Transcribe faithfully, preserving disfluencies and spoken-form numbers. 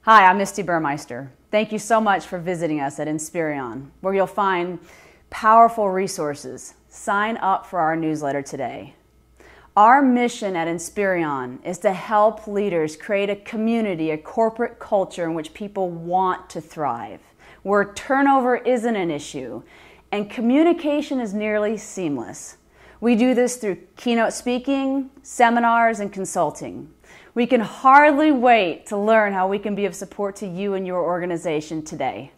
Hi, I'm Misty Burmeister. Thank you so much for visiting us at Inspirion, where you'll find powerful resources. Sign up for our newsletter today. Our mission at Inspirion is to help leaders create a community, a corporate culture in which people want to thrive, where turnover isn't an issue, and communication is nearly seamless. We do this through keynote speaking, seminars, and consulting. We can hardly wait to learn how we can be of support to you and your organization today.